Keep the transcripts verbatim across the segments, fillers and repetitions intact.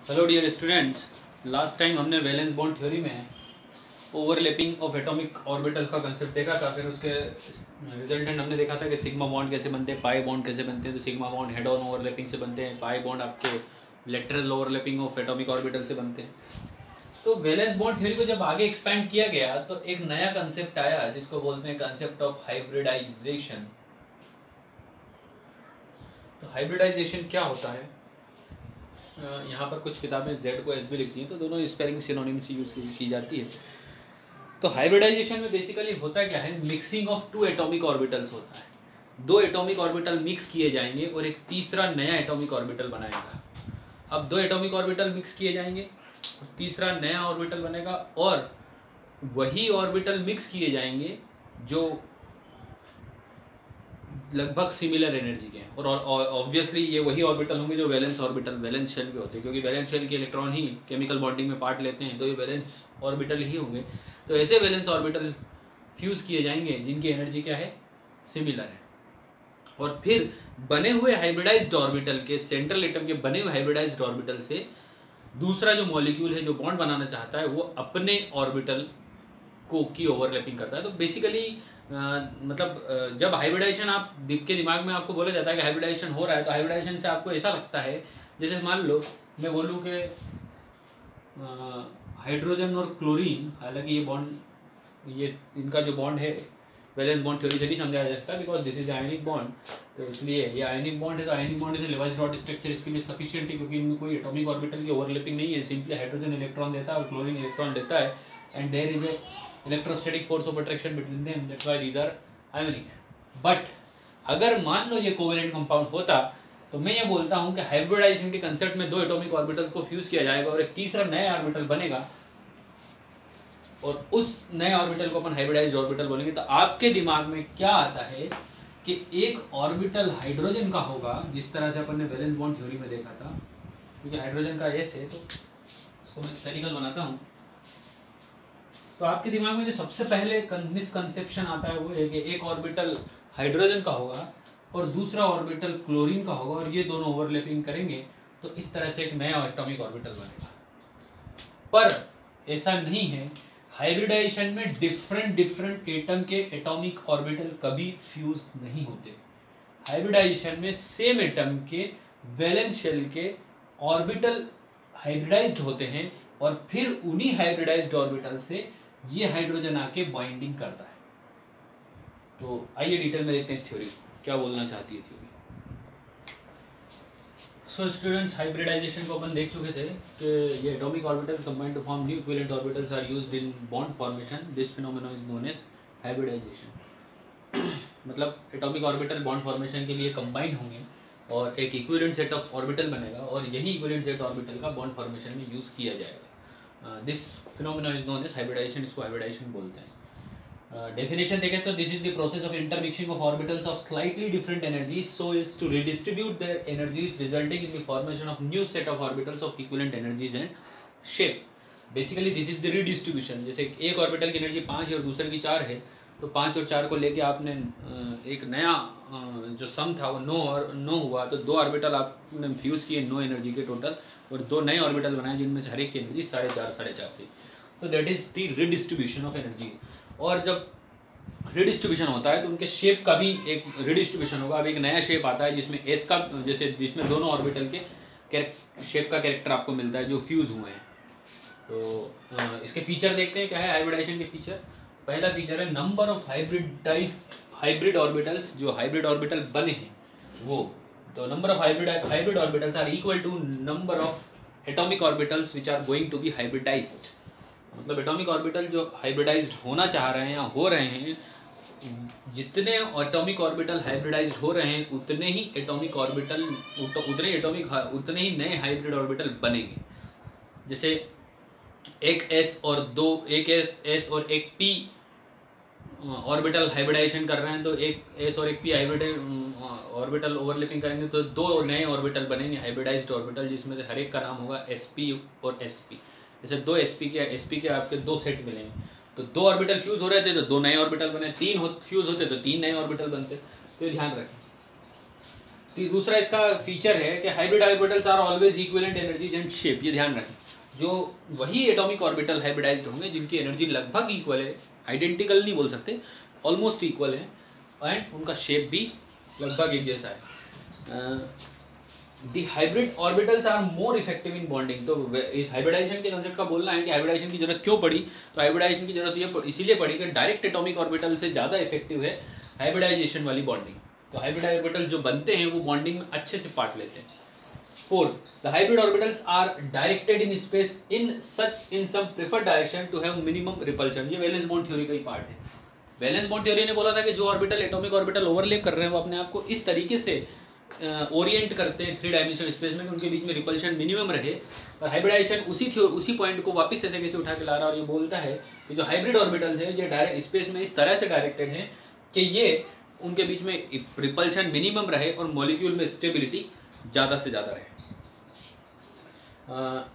Hello dear students, last time हमने valence bond theory में overlapping of atomic orbital का concept देखा था। फिर उसके रिजल्टेंट हमने देखा था कि सिग्मा बॉन्ड कैसे बनते हैं, पाई बॉन्ड कैसे बनते हैं। तो sigma bond head on overlapping से बनते हैं, पाई बॉन्ड आपके lateral overlapping of atomic orbital से बनते हैं। तो वैलेंस बॉन्ड थ्योरी को जब आगे एक्सपेंड किया गया तो एक नया कंसेप्ट आया जिसको बोलते हैं कंसेप्ट ऑफ हाइब्रिडाइजेशन। तो हाइब्रिडाइजेशन क्या होता है? यहाँ पर कुछ किताबें जेड को एस भी लिखती हैं, तो दोनों स्पेलिंग सिनोनिम्स से यूज की जाती है। तो हाइब्रिडाइजेशन में बेसिकली होता क्या है, mixing of two atomic orbitals होता है। दो एटॉमिक ऑर्बिटल मिक्स किए जाएंगे और एक तीसरा नया एटॉमिक ऑर्बिटल बनाएगा। अब दो एटॉमिक ऑर्बिटल मिक्स किए जाएंगे, तीसरा नया ऑर्बिटल बनेगा और वही ऑर्बिटल मिक्स किए जाएंगे जो लगभग सिमिलर एनर्जी के हैं। और ऑब्वियसली ये वही ऑर्बिटल होंगे जो वैलेंस ऑर्बिटल वैलेंस शेल के होते हैं, क्योंकि वैलेंस शेल के इलेक्ट्रॉन ही केमिकल बॉन्डिंग में पार्ट लेते हैं, तो ये वैलेंस ऑर्बिटल ही होंगे। तो ऐसे वैलेंस ऑर्बिटल फ्यूज़ किए जाएंगे जिनकी एनर्जी क्या है, सिमिलर है। और फिर बने हुए हाइब्रिडाइज्ड ऑर्बिटल के, सेंट्रल एटम के बने हुए हाइब्रिडाइज्ड ऑर्बिटल से दूसरा जो मॉलिक्यूल है जो बॉन्ड बनाना चाहता है वो अपने ऑर्बिटल को की ओवरलैपिंग करता है। तो बेसिकली Uh, मतलब uh, जब हाइब्रिडाइजेशन आप के दिमाग में आपको बोला जाता है कि हाइब्रिडाइजेशन हो रहा है, तो हाइब्रिडाइजेशन से आपको ऐसा लगता है जैसे मान लो मैं बोलूँ कि हाइड्रोजन और क्लोरीन, हालांकि ये बॉन्ड ये इनका जो बॉन्ड है वैलेंस बॉन्ड थ्योरी से नहीं समझाया जा सकता, because this is ionic bond. तो इसलिए ये आयनिक बॉन्ड है, तो ionic bond is Lewis dot structure इसके लिए सफिशिएंट है, क्योंकि इनमें कोई एटॉमिक ऑर्बिटल की ओवरलैपिंग नहीं है। सिंपली हाइड्रोजन इलेक्ट्रॉन देता है और क्लोरीन इलेक्ट्रॉन देता है, and there is a electrostatic force of attraction between them, that's why these are ionic. But अगर मान लो ये कोवेलेंट कंपाउंड होता तो मैं ये बोलता हूँ कि हाइब्रिडाइजेशन के कंसेप्ट में दो एटॉमिक ऑर्बिटल्स को फ्यूज किया जाएगा और एक तीसरा नया ऑर्बिटल बनेगा, और उस नए ऑर्बिटल को अपन हाइब्रिडाइज्ड ऑर्बिटल बोलेंगे। तो आपके दिमाग में क्या आता है कि एक ऑर्बिटल हाइड्रोजन का होगा, जिस तरह से अपन ने वैलेंस बॉन्ड थ्योरी में देखा था, क्योंकि हाइड्रोजन का एस है तो इसको मैं स्फेरिकल बनाता हूँ। तो आपके दिमाग में जो सबसे पहले मिसकंसेप्शन आता है वो है कि एक ऑर्बिटल हाइड्रोजन का होगा और दूसरा ऑर्बिटल क्लोरीन का होगा, और ये दोनों ओवरलैपिंग करेंगे तो इस तरह से एक नया एटॉमिक ऑर्बिटल बनेगा। पर ऐसा नहीं है। हाइब्रिडाइजेशन में डिफरेंट डिफरेंट एटम के एटॉमिक ऑर्बिटल कभी फ्यूज नहीं होते। हाइब्रिडाइजेशन में सेम एटम के वैलेंस शेल के ऑर्बिटल हाइब्रिडाइज्ड होते हैं और फिर उन्हीं हाइब्रिडाइज्ड ऑर्बिटल से ये हाइड्रोजन आके बाइंडिंग करता है। तो आइए डिटेल में देखते हैं इस थ्योरी को, क्या बोलना चाहती है थ्योरी। सो स्टूडेंट्स, हाइब्रिडाइजेशन को अपन देख चुके थे कि ये atomic orbitals combine to form new equivalent orbitals are used in bond formation. This phenomenon is known as hybridization. मतलब एटॉमिक ऑर्बिटल बॉन्ड फॉर्मेशन के लिए कंबाइन होंगे और एक इक्विवेलेंट सेट ऑफ ऑर्बिटल बनेगा, और यही इक्विवेलेंट सेट ऑर्बिटल का बॉन्ड फॉर्मेशन में यूज़ किया जाएगा। This phenomenon is known as hybridization. इसको हाइब्रिडाइजेशन बोलते हैं। डेफिनेशन uh, देखें तो this is the process of intermixing of orbitals of slightly different energies so is to redistribute their energies resulting in the formation of new set of orbitals of equivalent energies and shape. Basically this is the redistribution. जैसे एक orbital की energy पाँच है और दूसरे की चार है, तो पाँच और चार को लेके आपने एक नया जो सम था वो नौ और नौ हुआ, तो दो ऑर्बिटल आपने फ्यूज़ किए नौ एनर्जी के टोटल, और दो नए ऑर्बिटल बनाए जिनमें से हर एक की एनर्जी साढ़े चार साढ़े चार थी। तो that is the redistribution of energy. और जब रिडिस्ट्रीब्यूशन होता है तो उनके शेप का भी एक रिडिस्ट्रीब्यूशन होगा। अब एक नया शेप आता है जिसमें एस का, जैसे जिसमें दोनों ऑर्बिटल के शेप का कैरेक्टर आपको मिलता है जो फ्यूज़ हुए हैं। तो इसके फीचर देखते हैं क्या है हाइब्रिडाइजेशन के फीचर। पहला फीचर है number of hybridized hybrid orbitals, जो हाइब्रिड ऑर्बिटल बने हैं वो। तो number of hybrid hybrid orbitals are equal to number of atomic orbitals which are going to be hybridized. मतलब एटॉमिक ऑर्बिटल जो हाइब्रिडाइज्ड होना चाह रहे हैं या हो रहे हैं, जितने एटॉमिक ऑर्बिटल हाइब्रिडाइज्ड हो रहे हैं उतने ही एटॉमिक ऑर्बिटल उतने एटॉमिक उतने ही नए हाइब्रिड ऑर्बिटल बनेंगे। जैसे एक एस और दो एक एस और एक पी ऑर्बिटल हाइब्रिडाइजेशन कर रहे हैं, तो एक एस और एक पी हाइब्रिड ऑर्बिटल ओवरलैपिंग करेंगे तो दो नए ऑर्बिटल बनेंगे हाइब्रिडाइज्ड ऑर्बिटल, जिसमें से हर एक का नाम होगा एसपी और एसपी। जैसे दो एसपी के एसपी के आपके दो सेट मिलेंगे, तो दो ऑर्बिटल फ्यूज हो रहे थे तो दो नए ऑर्बिटल बने, तीन हो फ्यूज होते तो तीन नए ऑर्बिटल बनते। तो ये ध्यान रखें। दूसरा इसका फीचर है कि hybrid orbitals are always equivalent energies and shape. ये ध्यान रखें, जो वही एटॉमिक ऑर्बिटल हाइब्रिडाइज्ड होंगे जिनकी एनर्जी लगभग इक्वल है, आइडेंटिकल नहीं बोल सकते, ऑलमोस्ट इक्वल है, एंड उनका शेप भी लगभग एक जैसा है। The hybrid orbitals are more effective in bonding. तो इस हाइब्रिडाइजेशन के कंसेप्ट का बोलना है कि हाइब्रिडाइजेशन की जरूरत क्यों पड़ी, तो हाइब्रिडाइजेशन की जरूरत ये इसीलिए पड़ी कि डायरेक्ट एटॉमिक ऑर्बिटल से ज़्यादा इफेक्टिव है हाइब्रिडाइजेशन वाली बॉन्डिंग। तो हाइब्रिड ऑर्बिटल जो बनते हैं वो बॉन्डिंग में अच्छे से पार्ट लेते हैं। Fourth, the hybrid orbitals are directed in space in such in some preferred direction to have minimum repulsion. ये वैलेंस बॉन्ड थ्योरी का ही पार्ट है। वैलेंस बॉन्ड थ्योरी ने बोला था कि जो ऑर्बिटल एटॉमिक ऑर्बिटल ओवरलैप कर रहे हैं वो अपने आप को इस तरीके से ओरिएंट करते हैं थ्री डायमेंशनल स्पेस में कि उनके बीच में रिपल्शन मिनिमम रहे। और हाइब्रिडाइजेशन उसी उसी पॉइंट को वापस ऐसे कैसे उठा के ला रहा है और ये बोलता है कि जो हाइब्रिड ऑर्बिटल्स है ये डायरेक्ट स्पेस में इस तरह से डायरेक्टेड हैं कि ये उनके बीच में रिपल्शन मिनिमम रहे और मॉलिक्यूल में स्टेबिलिटी ज़्यादा से ज़्यादा रहे। आ,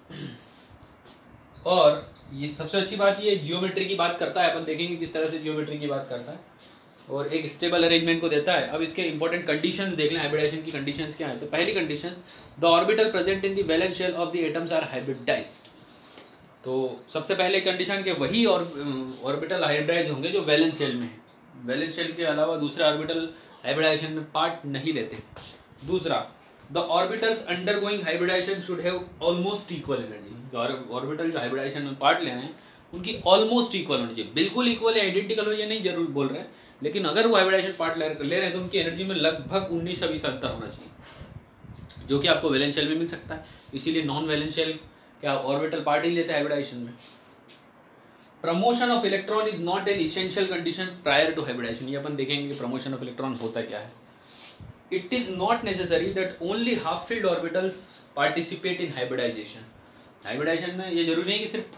और ये सबसे अच्छी बात ये जियोमेट्री की बात करता है। अपन देखेंगे किस तरह से जियोमेट्री की बात करता है और एक स्टेबल अरेंजमेंट को देता है। अब इसके इंपॉर्टेंट कंडीशंस देख लें, हाइब्रिडाइजेशन की कंडीशंस क्या है। तो पहली conditions, the orbital present in the valence shell of the atoms are hybridized. तो सबसे पहले कंडीशन के वही और ऑर्बिटल हाइब्रिडाइज होंगे जो वैलेंस शेल में है। वैलेंस शेल के अलावा दूसरे ऑर्बिटल हाइब्रिडाइजेशन में पार्ट नहीं लेते। दूसरा, the orbitals undergoing hybridization should have almost equal energy. जो ऑर्बिटल जो हाइब्रिडाइजेशन में पार्ट ले रहे हैं उनकी ऑलमोस्ट इक्वल होनी चाहिए। बिल्कुल इक्वल या आइडेंटिकल हो ये नहीं जरूर बोल रहे हैं, लेकिन अगर वो हाइब्रिडाइजेशन पार्ट ले रहे हैं तो उनकी एनर्जी में लगभग उन्नीस से बीस अंतर होना चाहिए, जो कि आपको वैलेंस शेल में मिल सकता है। इसीलिए नॉन वैलेंस शेल क्या ऑर्बिटल पार्ट ही लेते हैं हाइब्रिडाइजेशन में। Promotion of electron is not an essential condition prior to hybridization. ये अपन देखेंगे कि प्रमोशन ऑफ इलेक्ट्रॉन होता क्या है। It is not necessary that only half filled orbitals participate in hybridization. Hybridization में ये जरूरी नहीं कि सिर्फ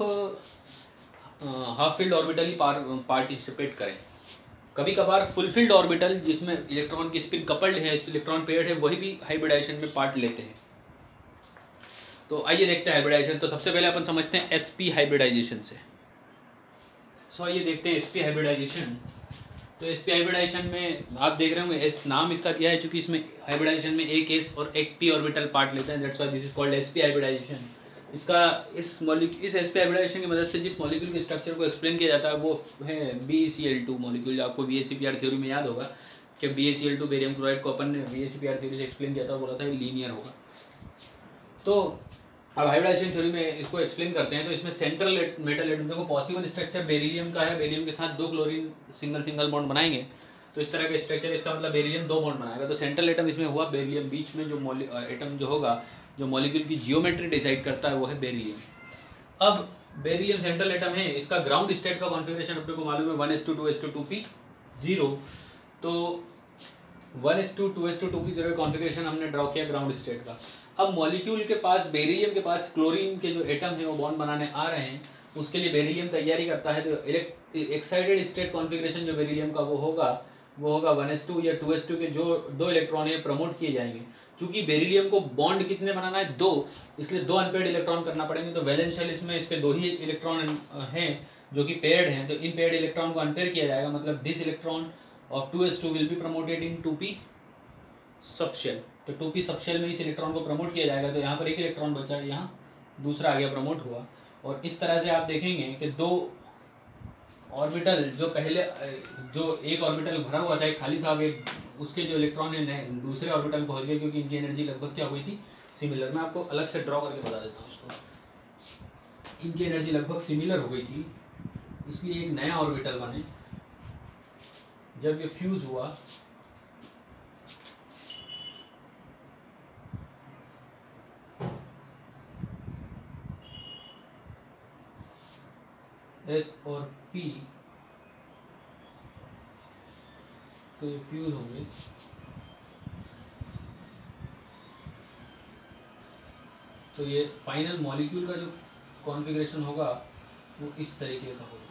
हाफ फील्ड ऑर्बिटल ही पार्टिसिपेट करें। कभी कभार फुलफिल्ड ऑर्बिटल जिसमें इलेक्ट्रॉन की स्पिन कपल्ड है, इलेक्ट्रॉन पेयर्ड है, वही भी हाइब्रिडाइजेशन में पार्ट लेते हैं। तो आइए देखते हैं हाइब्रिडाइजेशन। तो सबसे पहले अपन समझते हैं एसपी हाइब्रिडाइजेशन से। सो आइए देखते हैं एसपी हाइब्रिडाइजेशन। तो एसपी हाइब्रिडाइजेशन में आप देख रहे होंगे एस नाम इसका दिया है क्योंकि इसमें हाइब्रिडाइजेशन में एक एस और एक पी ऑर्बिटल पार्ट लेते हैं, that's why this is called SP hybridization. इसका इस मॉलिक्यूल इस एसपी हाइब्रिडाइजेशन की मदद से जिस मॉलिक्यूल के स्ट्रक्चर को एक्सप्लेन किया जाता है वो है B C L two molecule. जो आपको B S C P R theory में याद होगा कि B S C L two barium chloride को अपन ने B S C P R theory से एक्सप्लेन किया था, बोला था लीनियर होगा। तो अब हाइब्रिडाइजेशन थ्योरी में इसको एक्सप्लेन करते हैं। तो इसमें सेंट्रल मेटल एटम देखो पॉसिबल स्ट्रक्चर बेरिलियम का है, बेरिलियम के साथ दो क्लोरीन सिंगल सिंगल बॉन्ड बनाएंगे तो इस तरह का स्ट्रक्चर, इसका मतलब बेरिलियम दो बॉन्ड बनाएगा। तो सेंट्रल एटम इसमें हुआ बेरिलियम, बीच में जो एटम जो होगा जो मॉलिक्यूल की जियोमेट्री डिसाइड करता है वो है बेरिलियम। अब बेरिलियम सेंट्रल एटम है, इसका ग्राउंड स्टेट का कॉन्फ़िगरेशन अपने को मालूम है one S two two S two two P zero. तो one S two two S two two P zero configuration हमने ड्रॉ किया ग्राउंड स्टेट का। अब मॉलिक्यूल के पास बेरिलियम के पास क्लोरीन के जो एटम है वो बॉन्ड बनाने आ रहे हैं, उसके लिए बेरिलियम तैयारी करता है। तो एक्साइटेड स्टेट कॉन्फ़िगरेशन जो बेरिलियम का वो होगा वो होगा वन एस टू या टू एस टू के जो दो इलेक्ट्रॉन है प्रमोट किए जाएंगे। चूंकि बेरिलियम को बॉन्ड कितने बनाना है, दो, इसलिए दो अनपेयर्ड इलेक्ट्रॉन करना पड़ेंगे। तो वैलेंस शेल इसमें इसके दो ही इलेक्ट्रॉन हैं जो कि पेयर्ड हैं, तो इन पेयर्ड इलेक्ट्रॉन को अनपेयर किया जाएगा। मतलब this electron of two S two will be promoted in two P subshell. तो टू पी सबशेल में इस इलेक्ट्रॉन को प्रमोट किया जाएगा। तो यहाँ पर एक इलेक्ट्रॉन बचा, यहाँ दूसरा आ गया प्रमोट हुआ। और इस तरह से आप देखेंगे कि दो ऑर्बिटल जो पहले जो एक ऑर्बिटल भरा हुआ था एक खाली था, अब एक उसके जो इलेक्ट्रॉन है दूसरे ऑर्बिटल में पहुंच गए क्योंकि इनकी एनर्जी लगभग क्या हुई थी, सिमिलर। मैं आपको अलग से ड्रॉ करके बता देता हूँ इसको। इनकी एनर्जी लगभग सिमिलर हो गई थी, इसलिए एक नया ऑर्बिटल बने। जब ये फ्यूज हुआ एस और पी, तो ये फ्यूज होंगे। तो ये फाइनल मॉलिक्यूल का जो कॉन्फ़िगरेशन होगा वो इस तरीके का होगा।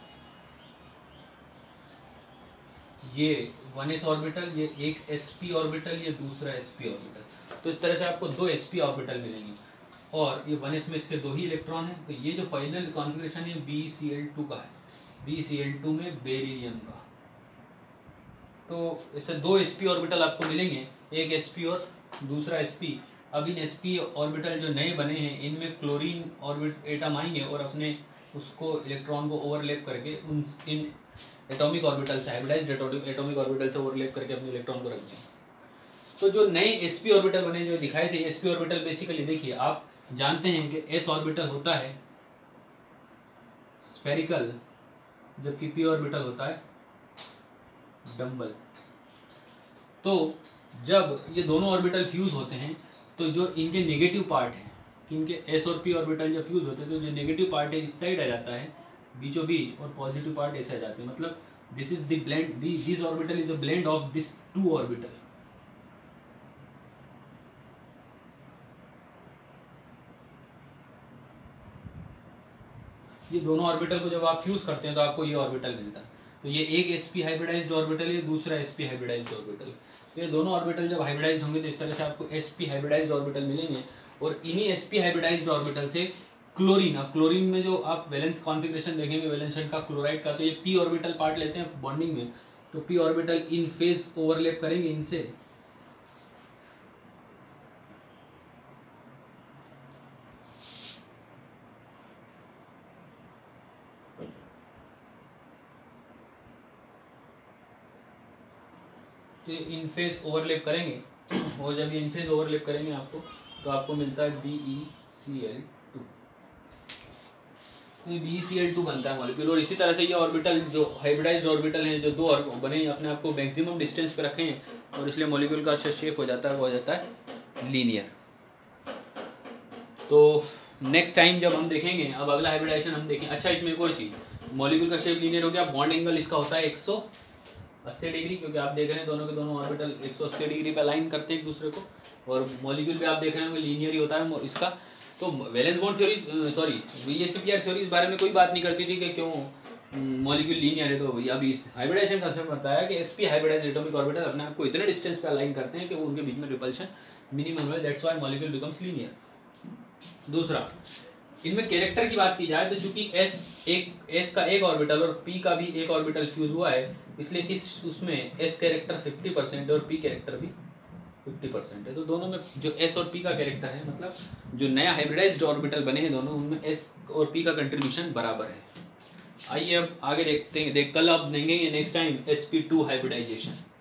ये वन एस ऑर्बिटल, ये एक एस पी ऑर्बिटल, ये दूसरा एस पी ऑर्बिटल। तो इस तरह से आपको दो एस पी ऑर्बिटल मिलेंगे और ये वन एस में इसके दो ही इलेक्ट्रॉन हैं। तो ये जो फाइनल कॉन्फ़िगरेशन है बी सी एल टू का है, बी सी एल टू में बेरिलियम का। तो इससे दो एस पी ऑर्बिटल आपको मिलेंगे, एक एस पी और दूसरा sp। अब इन sp ऑर्बिटल जो नए बने हैं इनमें क्लोरीन ऑर्बिट एटम आएंगे और अपने उसको इलेक्ट्रॉन को ओवरलैप करके उन इन एटॉमिक ऑर्बिटल से हाइब्रिडाइज्ड एटॉमिक ऑर्बिटल से ओवरलैप करके अपने इलेक्ट्रॉन को रख देंगे। तो जो नए sp ऑर्बिटल बने जो दिखाए थे, sp ऑर्बिटल बेसिकली देखिए आप जानते हैं कि s ऑर्बिटल होता है स्फेरिकल, जबकि p ऑर्बिटल होता है डम्बल। तो जब ये दोनों ऑर्बिटल फ्यूज होते हैं तो जो इनके नेगेटिव पार्ट है कि इनके s और p ऑर्बिटल जब फ्यूज होते हैं तो जो नेगेटिव पार्ट है इस साइड आ जाता है बीचों बीच, और पॉजिटिव पार्ट ऐसे आ जाते हैं। मतलब this is the blend, this orbital is a blend of this two orbital. ये दोनों ऑर्बिटल को जब आप फ्यूज करते हैं तो आपको ये ऑर्बिटल मिलता है। तो ये एक sp हाइब्रिडाइज्ड ऑर्बिटल है, दूसरा sp हाइब्रिडाइज्ड ऑर्बिटल। तो ये दोनों ऑर्बिटल जब हाइब्रिडाइज्ड होंगे तो इस तरह से आपको sp हाइब्रिडाइज्ड ऑर्बिटल मिलेंगे, और इन्हीं sp हाइब्रिडाइज्ड ऑर्बिटल से क्लोरीन, अब क्लोरीन में जो आप वैलेंस कॉन्फ़िगरेशन देखेंगे वैलेंस शेल का क्लोराइड का, तो ये p ऑर्बिटल पार्ट लेते हैं बॉन्डिंग में, तो p orbital in phase overlap करेंगे इनसे, तो इन फेज ओवरलैप करेंगे, और जब ये इन फेज ओवरलैप करेंगे आपको तो आपको मिलता है B E C L two. तो ये B E C L two बनता है मॉलिक्यूल। और इसी तरह से ये ऑर्बिटल जो हाइब्रिडाइज्ड ऑर्बिटल हैं जो दो बने हैं अपने आप को मैक्सिमम डिस्टेंस पे रखे हैं, और इसलिए मॉलिक्यूल का शेप हो जाता है वो हो जाता है लीनियर। तो नेक्स्ट टाइम जब हम देखेंगे, अब अगला हाइब्रिडाइजेशन हम देखें। अच्छा, इसमें एक और चीज़, मॉलिक्यूल का शेप लीनियर हो गया, बॉन्ड एंगल इसका होता है एक सौ अस्सी डिग्री, क्योंकि आप देख रहे हैं दोनों के दोनों ऑर्बिटल एक सौ अस्सी डिग्री पे अलाइन करते हैं एक दूसरे को, और मॉलिक्यूल पे आप देख रहे हैं लीनियर ही होता है इसका। तो valence bond theory, sorry VSEPR theory इस बारे में कोई बात नहीं करती थी कि क्यों मॉलिक्यूल लीनियर है। तो अब इस हाइब्रिडाइजेशन कंसेप्ट बताया कि एसपी हाइब्रिडाइज्ड एटॉमिक ऑर्बिटल अपने आप को इतने डिस्टेंस पे अलाइन करते हैं कि वो उनके बीच में रिपल्शन मिनिमम है, that's why molecule becomes linear. दूसरा, इनमें कैरेक्टर की बात की जाए तो चूंकि S एक S का एक ऑर्बिटल और P का भी एक ऑर्बिटल फ्यूज हुआ है, इसलिए इस उसमें S कैरेक्टर फिफ्टी परसेंट है और P कैरेक्टर भी फिफ्टी परसेंट है। तो दोनों में जो S और P का कैरेक्टर है, मतलब जो नया हाइब्रिडाइज्ड ऑर्बिटल बने हैं दोनों, उनमें S और P का कंट्रीब्यूशन बराबर है। आइए अब आगे देखते हैं, देख कल अब देंगे next time S P two hybridisation.